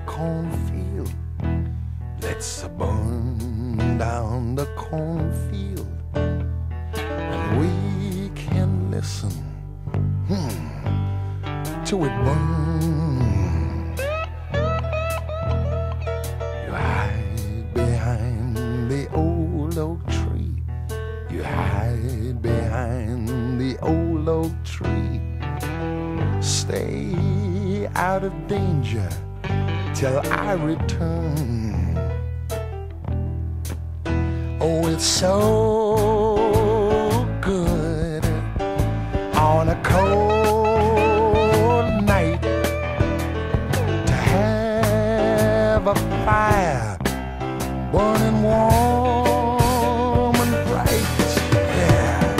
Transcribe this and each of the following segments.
cornfield. Let's burn down the cornfield, and we can listen till it burn. You hide behind the old oak tree. You hide behind the old oak tree. Stay out of danger till I return. Oh, it's so good on a cold night to have a fire burning warm and bright. Yes.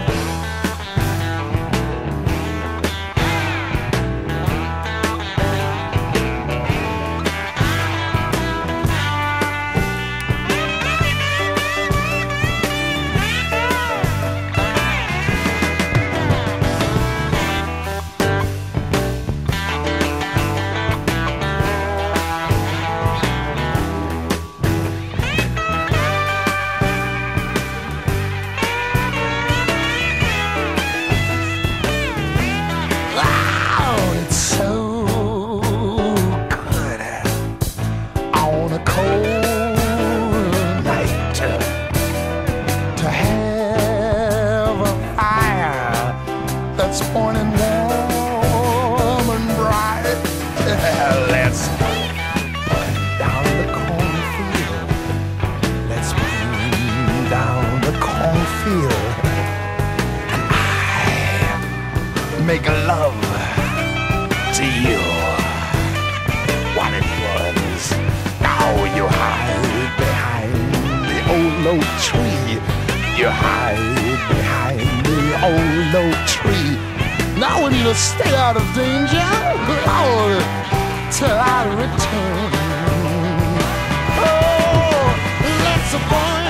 Make love to you while it burns. Now you hide behind the old oak tree. You hide behind the old oak tree. Now we need to stay out of danger, Lord, till I return. Oh, let's burn